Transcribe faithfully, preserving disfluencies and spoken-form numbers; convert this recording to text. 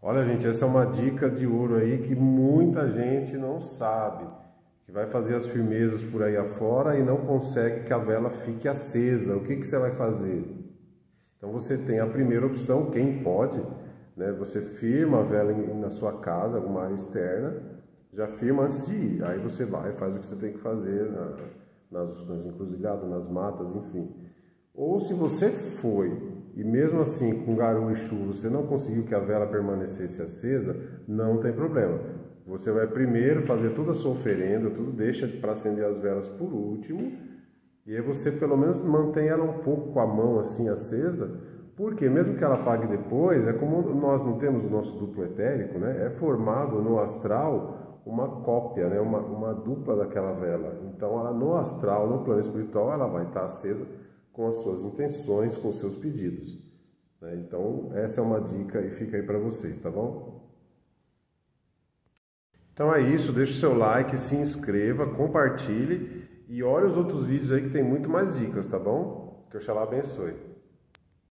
Olha, gente, essa é uma dica de ouro aí que muita gente não sabe, que vai fazer as firmezas por aí afora e não consegue que a vela fique acesa. O que que você vai fazer? Então você tem a primeira opção, quem pode, né? Você firma a vela em, na sua casa, alguma área externa, já firma antes de ir. Aí você vai, faz o que você tem que fazer na, nas, nas encruzilhadas, nas matas, enfim. Ou se você foi e mesmo assim com garoa e chuva você não conseguiu que a vela permanecesse acesa, não tem problema. Você vai primeiro fazer toda a sua oferenda, tudo, deixa para acender as velas por último, e aí você pelo menos mantém ela um pouco com a mão assim acesa, porque mesmo que ela apague depois, é como nós não temos o nosso duplo etérico, né? É formado no astral uma cópia, né? uma, uma dupla daquela vela. Então ela no astral, no plano espiritual, ela vai estar acesa com as suas intenções, com os seus pedidos, né? Então essa é uma dica e fica aí para vocês, tá bom? Então é isso, deixa o seu like, se inscreva, compartilhe e olhe os outros vídeos aí que tem muito mais dicas, tá bom? Que Oxalá abençoe.